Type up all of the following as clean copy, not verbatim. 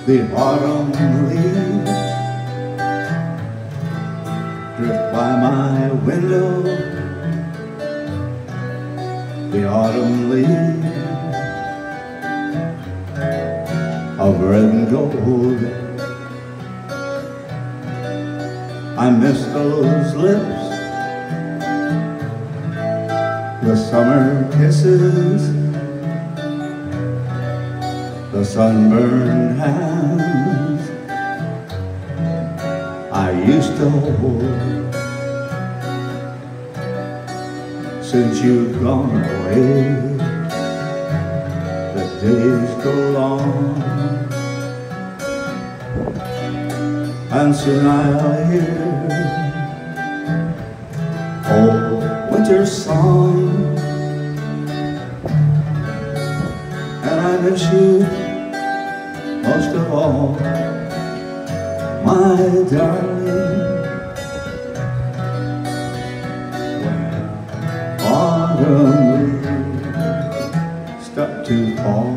The autumn leaves drift by my window. The autumn leaves of red and gold. I miss those lips, the summer kisses, the sunburned hands I used to hold. Since you've gone away, the days go long, and soon I'll hear old winter's song, and I miss you most of all, my darling. When autumn leaves start to fall,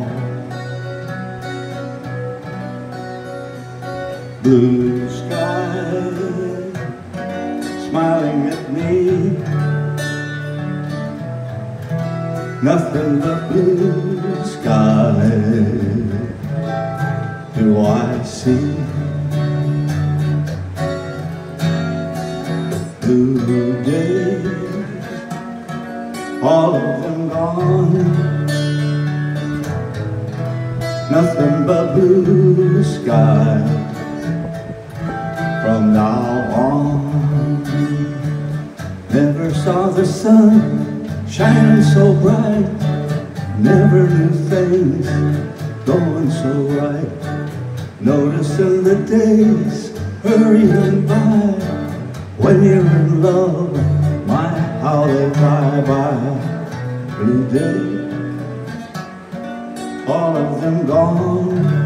blue sky smiling at me, nothing but blue sky do I see. Blue days, all of them gone, nothing but blue sky from now on. Never saw the sun shining so bright, never knew things going so right. Noticing the days hurrying by, when you're in love, my how they fly by. Blue days, all of them gone,